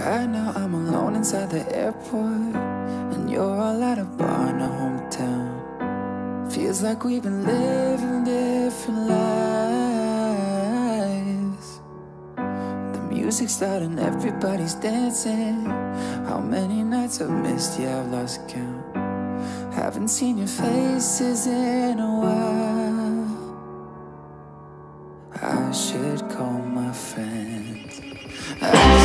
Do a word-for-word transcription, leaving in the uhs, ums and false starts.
Right now I'm alone inside the airport, and you're all at a bar in a hometown. Feels like we've been living different lives. The music's loud and everybody's dancing. How many nights I've missed, yeah, I've lost count. Haven't seen your faces in a while. I should call my friends. I